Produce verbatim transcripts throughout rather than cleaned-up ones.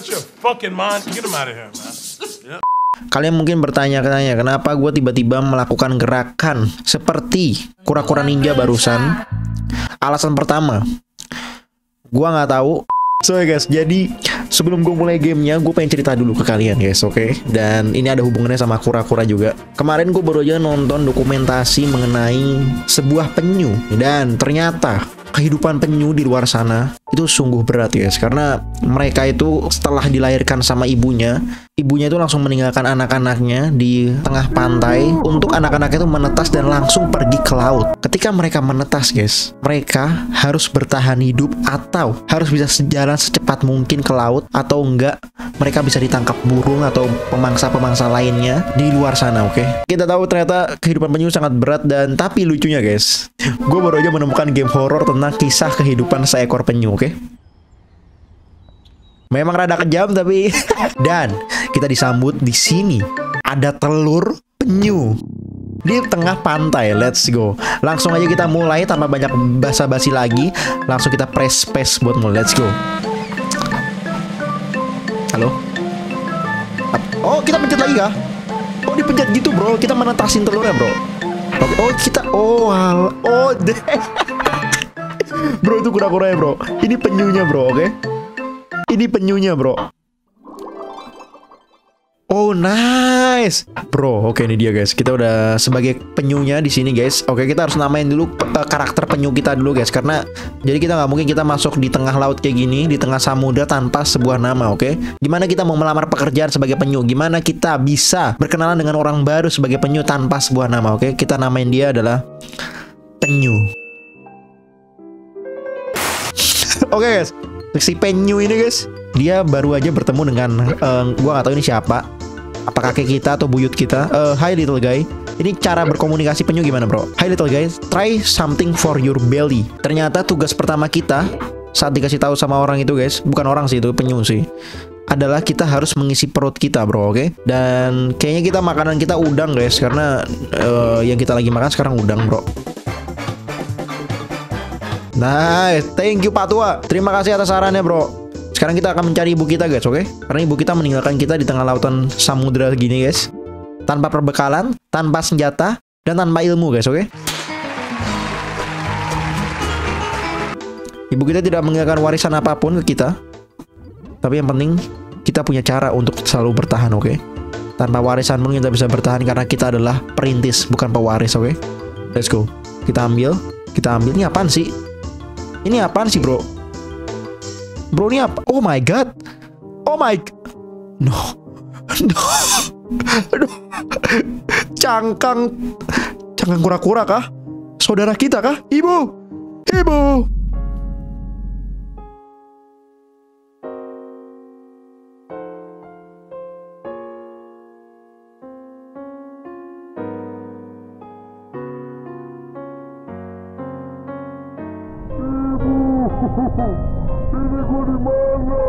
your fucking mind. Get him out of here, man. Yep. Kalian mungkin bertanya-tanya kenapa gue tiba-tiba melakukan gerakan seperti kura-kura ninja barusan. Alasan pertama, gue nggak tahu. So ya guys, jadi sebelum gue mulai gamenya, gue pengen cerita dulu ke kalian guys, oke? Okay? Dan ini ada hubungannya sama kura-kura juga. Kemarin gue baru aja nonton dokumentasi mengenai sebuah penyu, dan ternyata kehidupan penyu di luar sana itu sungguh berat guys, karena mereka itu setelah dilahirkan sama ibunya, ibunya itu langsung meninggalkan anak-anaknya di tengah pantai untuk anak-anaknya itu menetas dan langsung pergi ke laut. Ketika mereka menetas guys, mereka harus bertahan hidup atau harus bisa jalan secepat mungkin ke laut, atau enggak mereka bisa ditangkap burung atau pemangsa-pemangsa lainnya di luar sana, oke? Okay? Kita tahu ternyata kehidupan penyu sangat berat, dan tapi lucunya guys, gue baru aja menemukan game horror tentang kisah kehidupan seekor penyu, oke? Okay? Memang rada kejam tapi dan kita disambut di sini ada telur penyu di tengah pantai. Let's go. Langsung aja kita mulai tanpa banyak basa-basi lagi. Langsung kita press space buat mulai. Let's go. Halo. Oh, kita pencet lagi kah? Oh, dipencet gitu, bro. Kita menetasin telurnya, bro. Oke. Oh, kita oh, hal. Oh, deh. Bro, itu kura-kuranya, bro. Ini penyunya, bro, oke? Okay? Ini penyunya, bro. Oh, nice. Bro, oke, okay, ini dia guys. Kita udah sebagai penyunya di sini guys. Oke, okay, kita harus namain dulu uh, karakter penyu kita dulu guys, karena jadi kita nggak mungkin kita masuk di tengah laut kayak gini, di tengah samudra tanpa sebuah nama, oke? Okay? Gimana kita mau melamar pekerjaan sebagai penyu? Gimana kita bisa berkenalan dengan orang baru sebagai penyu tanpa sebuah nama, oke? Okay? Kita namain dia adalah penyu. Oke okay, guys, si penyu ini guys, dia baru aja bertemu dengan uh, gua nggak tahu ini siapa, apa kakek kita atau buyut kita. uh, Hi little guy. Ini cara berkomunikasi penyu gimana bro? Hi little guy, try something for your belly. Ternyata tugas pertama kita saat dikasih tahu sama orang itu guys, bukan orang sih, itu penyu sih, adalah kita harus mengisi perut kita bro, oke? Okay? Dan kayaknya kita makanan kita udang guys, karena uh, yang kita lagi makan sekarang udang bro. Nice, thank you Pak Tua. Terima kasih atas sarannya bro. Sekarang kita akan mencari ibu kita guys, oke? Okay? Karena ibu kita meninggalkan kita di tengah lautan samudra gini guys, tanpa perbekalan, tanpa senjata, dan tanpa ilmu guys, oke? Okay? Ibu kita tidak meninggalkan warisan apapun ke kita, tapi yang penting kita punya cara untuk selalu bertahan, oke? Okay? Tanpa warisan pun kita bisa bertahan karena kita adalah perintis, bukan pewaris, oke? Okay? Let's go. Kita ambil, kita ambil. Ini apaan sih? Ini apaan sih bro? Bro ini apa? Oh my god. Oh my. No. No. Aduh. Cangkang. Cangkang kura-kura kah? Saudara kita kah? Ibu. Ibu. Ini gue di mana?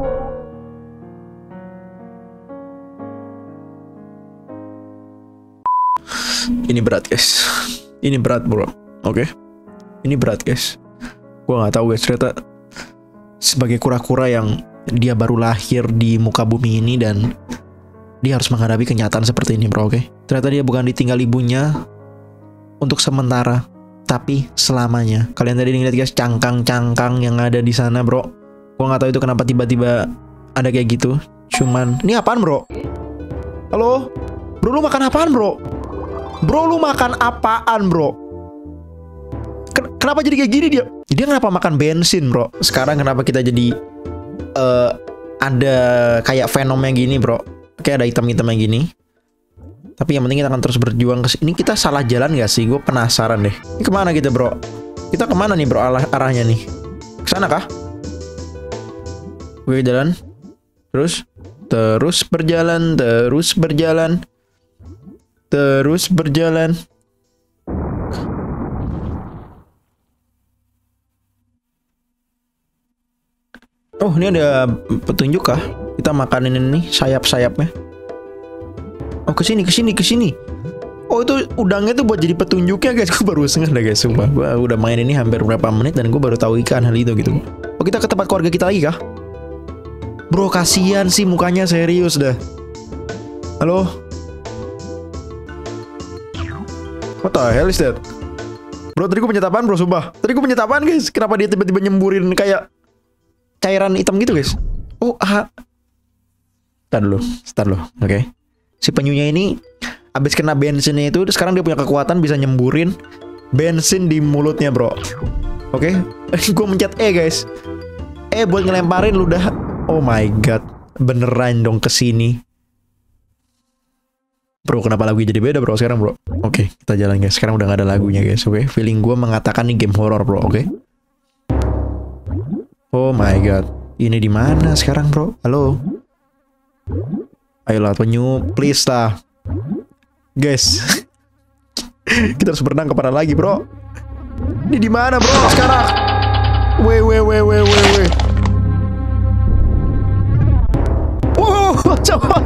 Ini berat guys. Ini berat bro. Oke. Okay? Ini berat guys. Gue nggak tahu guys, ternyata sebagai kura-kura yang dia baru lahir di muka bumi ini, dan dia harus menghadapi kenyataan seperti ini bro, oke? Okay? Ternyata dia bukan ditinggal ibunya untuk sementara, tapi selamanya. Kalian tadi ngeliat guys cangkang-cangkang yang ada di sana bro. Gua nggak tahu itu kenapa tiba-tiba ada kayak gitu. Cuman ini apaan bro? Halo? Bro lu makan apaan bro? Bro lu makan apaan bro? Ken kenapa jadi kayak gini dia? Dia kenapa makan bensin bro? Sekarang kenapa kita jadi uh, ada kayak fenomena gini bro? Kayak ada hitam-hitam yang gini. Tapi yang penting kita akan terus berjuang ke sini. Ini kita salah jalan gak sih? Gue penasaran deh. Ini kemana kita bro? Kita kemana nih bro arah arahnya nih? Kesana kah? Gue jalan. Terus. Terus berjalan. Terus berjalan. Terus berjalan. Oh ini ada petunjuk kah? Kita makanin ini sayap-sayapnya. Oh kesini kesini kesini. Oh itu udangnya tuh buat jadi petunjuknya guys. Gue baru ngeh dah guys, sumpah. Gue udah main ini hampir berapa menit dan gue baru tahu ikan hal itu gitu. Oh kita ke tempat keluarga kita lagi kah? Bro, kasihan sih mukanya, serius dah. Halo? What the hell is that? Bro, tadi gue pencet apaan bro, sumpah. Tadi gue pencet apaan guys? Kenapa dia tiba-tiba nyemburin kayak cairan hitam gitu guys? Oh, ah. Start dulu, start dulu, oke okay. Si penyunya ini abis kena bensinnya itu, sekarang dia punya kekuatan bisa nyemburin bensin di mulutnya bro. Oke, okay? Gue mencet E guys. E buat ngelemparin lu dah. Oh my god, beneran dong kesini. Bro, kenapa lagunya jadi beda bro sekarang bro? Oke, okay, kita jalan guys. Sekarang udah gak ada lagunya guys. Oke, okay? Feeling gue mengatakan ini game horror bro. Oke. Okay? Oh my god, ini di mana sekarang bro? Halo. Ayolah penyu, please lah, guys. Kita harus berenang ke mana lagi bro? Ini di mana bro sekarang? Weh weh weh weh weh weh. Wow, coba.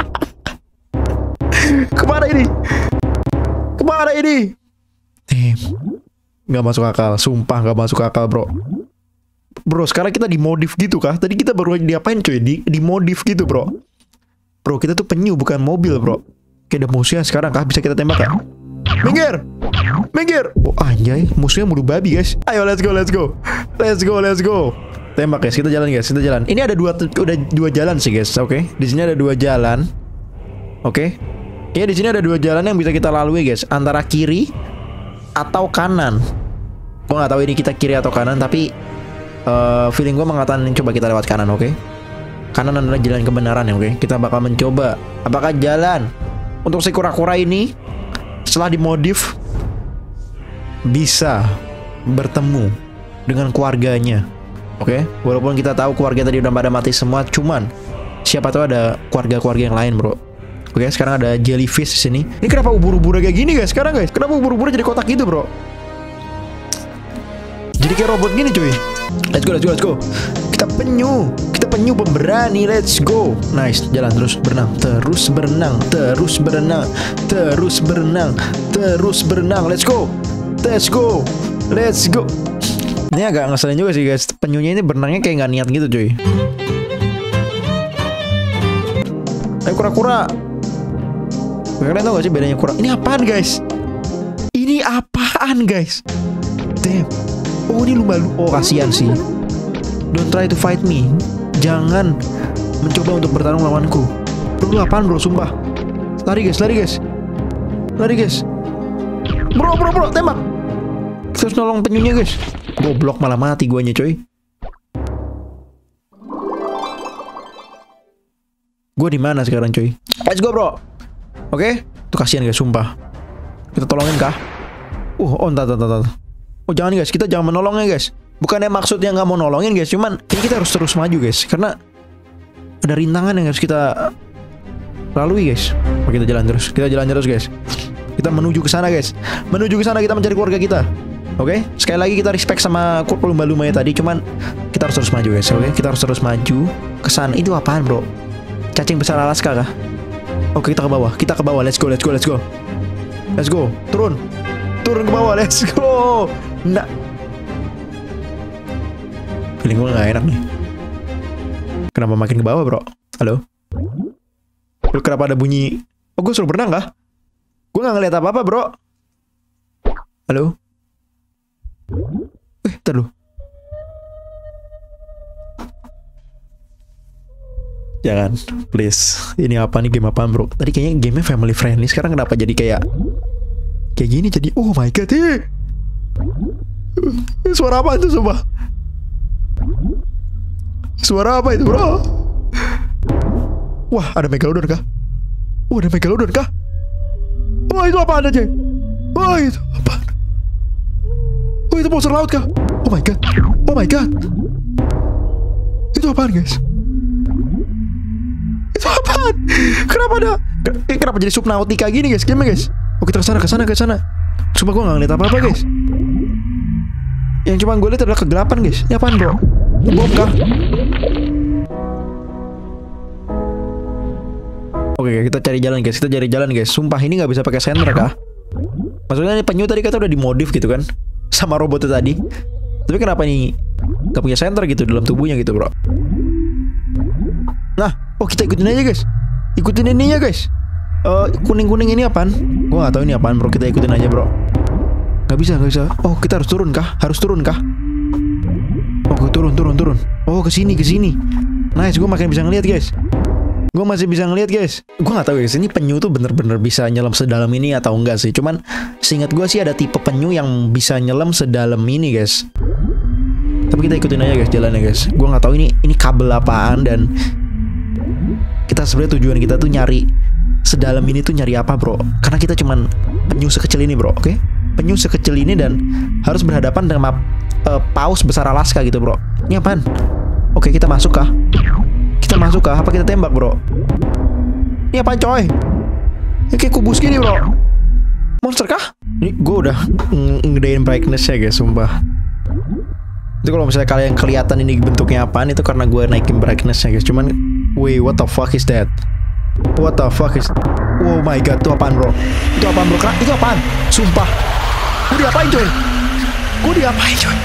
Kemana ini? Kemana ini? Damn. Gak masuk akal. Sumpah gak masuk akal bro. Bro, sekarang kita dimodif gitu kah? Tadi kita baru diapain coy? Di, dimodif gitu bro. Bro, kita tuh penyu bukan mobil bro. Kayak ada musuhnya sekarang kah? Bisa kita tembak kah? Minggir! Minggir! Oh anjay, musuhnya mulu babi guys. Ayo let's go, let's go. Let's go, let's go. Tembak guys, kita jalan guys, kita jalan. Ini ada dua, udah dua jalan sih guys, oke? Okay? Di sini ada dua jalan. Oke? Okay? Ya di sini ada dua jalan yang bisa kita lalui guys, antara kiri atau kanan. Gue nggak tahu ini kita kiri atau kanan, tapi uh, feeling gue mengatakan coba kita lewat kanan, oke? Okay? Kanan adalah jalan kebenaran ya, oke? Okay? Kita bakal mencoba apakah jalan untuk si kura-kura ini setelah dimodif bisa bertemu dengan keluarganya, oke? Okay? Walaupun kita tahu keluarga tadi udah pada mati semua, cuman siapa tahu ada keluarga-keluarga yang lain, bro. Oke, sekarang ada jellyfish di sini. Ini kenapa ubur-ubur kayak gini, guys? Sekarang, guys, kenapa ubur-ubur jadi kotak gitu, bro? Jadi kayak robot gini, cuy. Let's go, let's go, let's go. Kita penyu, kita penyu pemberani. Let's go. Nice, jalan terus berenang, terus berenang, terus berenang, terus berenang, terus berenang. Let's go, let's go, let's go. Ini agak ngeselin juga sih, guys. Penyunya ini berenangnya kayak nggak niat gitu, cuy. Ayo kura-kura. Kalian tau gak sih bedanya kura? Ini apaan guys? Ini apaan guys? Damn. Oh ini lumba-lumba. Oh kasihan sih. Don't try to fight me. Jangan mencoba untuk bertarung lawanku. Bro lu apaan bro? Sumpah. Lari guys, lari guys. Lari guys. Bro bro bro tembak. Kita harus nolong penyunya guys. Goblok malah mati guanya coy. Gue di mana sekarang coy? Let's go bro. Oke, okay? Tuh kasihan guys, sumpah. Kita tolongin kah? Uh, oh, entar, entar, entar. Oh, jangan guys, kita jangan menolongnya guys. Bukannya maksudnya nggak mau nolongin guys, cuman ini kita harus terus maju guys, karena ada rintangan yang harus kita lalui guys. Oke, kita jalan terus, kita jalan terus guys. Kita menuju ke sana guys, menuju ke sana kita mencari keluarga kita. Oke, okay? Sekali lagi kita respect sama lumba-lumbanya tadi, cuman kita harus terus maju guys. Oke, okay? Kita harus terus maju ke sana. Itu apaan bro? Cacing besar Alaska kah? Oke, kita ke bawah. Kita ke bawah. Let's go, let's go, let's go. Let's go. Turun. Turun ke bawah. Let's go. Nah. Feeling gue gak enak nih. Kenapa makin ke bawah, bro? Halo? Kenapa ada bunyi? Oh, gue suruh berenang kah? Gue gak ngeliat apa-apa, bro. Halo? Eh, ntar dulu. Jangan, please. Ini apa nih, game apaan bro? Tadi kayaknya gamenya family friendly. Sekarang kenapa jadi kayak kayak gini jadi? Oh my god, eh. Suara apa itu coba? Suara apa itu bro? Wah, ada megalodon kah? Oh, ada megalodon kah? Oh, itu apaan aja? Oh, itu apaan? Oh, itu monster laut kah? Oh my god. Oh my god. Itu apaan guys? Itu apaan? Kenapa ada? Eh, kenapa jadi subnautika gini guys? Gimana guys? Oh, kita kesana, kesana, kesana. Sumpah gue gak ngeliat apa-apa guys. Yang cuma gue lihat adalah kegelapan guys. Ini apaan bro? Bom kah? Oke, kita cari jalan guys. Kita cari jalan guys. Sumpah ini gak bisa pakai senter kah? Maksudnya ini penyu tadi kata udah dimodif gitu kan, sama robotnya tadi. Tapi kenapa ini gak punya senter gitu dalam tubuhnya gitu bro? Nah, oh kita ikutin aja guys. Ikutin ininya guys. Uh, kuning-kuning ini apaan? Gua gak tahu ini apaan bro. Kita ikutin aja bro. Gak bisa, gak bisa. Oh kita harus turun kah? Harus turun kah? Oh turun, turun, turun. Oh kesini, kesini. Nice, gue makin bisa ngeliat guys. Gue masih bisa ngeliat guys. Gue gak tahu guys, ini penyu tuh bener-bener bisa nyelam sedalam ini atau enggak sih. Cuman seingat gue sih ada tipe penyu yang bisa nyelam sedalam ini guys. Tapi kita ikutin aja guys jalannya guys. Gue nggak tahu ini ini kabel apaan dan kita sebenarnya tujuan kita tuh nyari sedalam ini tuh nyari apa bro? Karena kita cuman penyu sekecil ini bro, oke? Okay? Penyu sekecil ini dan harus berhadapan dengan uh, paus besar Alaska gitu bro. Ini apaan? Oke okay, kita masuk kah? Kita masuk kah? Apa kita tembak bro? Ini apaan coy? Ini kayak kubus gini bro. Monster kah? Ini gue udah ngedein brightness ya guys, sumpah. Itu kalau misalnya kalian kelihatan ini bentuknya apaan, itu karena gue naikin brightness-nya guys. Cuman, wait, what the fuck is that? What the fuck is... Oh my god, itu apaan bro? Itu apaan bro? Itu apaan? Sumpah. Gue diapain coy? Gue diapain coy?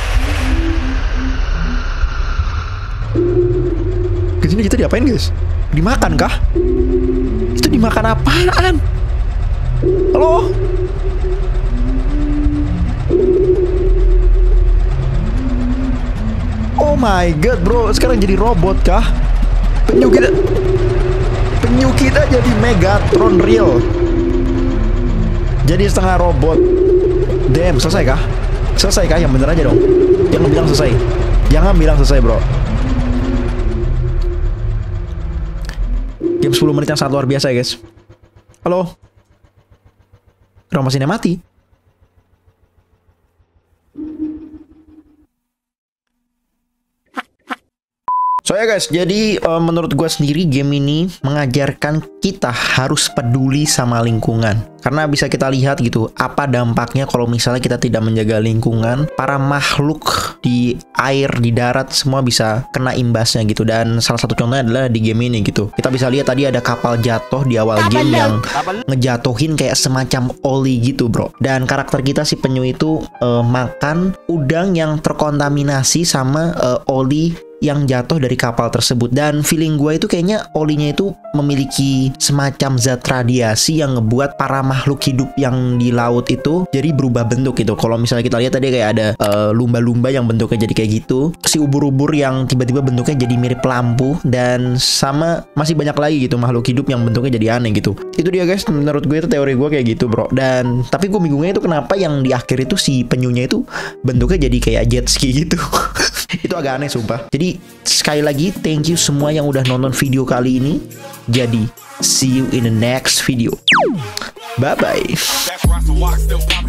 Kesini kita diapain guys? Dimakan kah? Itu dimakan apaan? Halo? Oh my god bro, sekarang jadi robot kah? Penyu kita Penyu kita jadi Megatron real. Jadi setengah robot. Damn, selesai kah? Selesai kah? Yang bener aja dong. Jangan bilang selesai. Jangan bilang selesai bro. Game sepuluh menit yang sangat luar biasa ya guys. Halo? Kenapa mesinnya mati? So ya guys, jadi uh, menurut gue sendiri game ini mengajarkan kita harus peduli sama lingkungan. Karena bisa kita lihat gitu, apa dampaknya kalau misalnya kita tidak menjaga lingkungan. Para makhluk di air, di darat, semua bisa kena imbasnya gitu. Dan salah satu contohnya adalah di game ini gitu. Kita bisa lihat tadi ada kapal jatuh di awal game yang ngejatuhin kayak semacam oli gitu bro. Dan karakter kita si penyu itu uh, makan udang yang terkontaminasi sama uh, oli yang jatuh dari kapal tersebut. Dan feeling gue itu kayaknya olinya itu memiliki semacam zat radiasi yang ngebuat para makhluk hidup yang di laut itu jadi berubah bentuk gitu. Kalau misalnya kita lihat tadi kayak ada lumba-lumba uh, yang bentuknya jadi kayak gitu, si ubur-ubur yang tiba-tiba bentuknya jadi mirip lampu, dan sama masih banyak lagi gitu makhluk hidup yang bentuknya jadi aneh gitu. Itu dia guys, menurut gue itu teori gue kayak gitu bro. Dan tapi gue bingungnya itu kenapa yang di akhir itu si penyunya itu bentuknya jadi kayak jet ski gitu. Itu agak aneh sumpah. Jadi sekali lagi thank you semua yang udah nonton video kali ini. Jadi see you in the next video. Bye bye.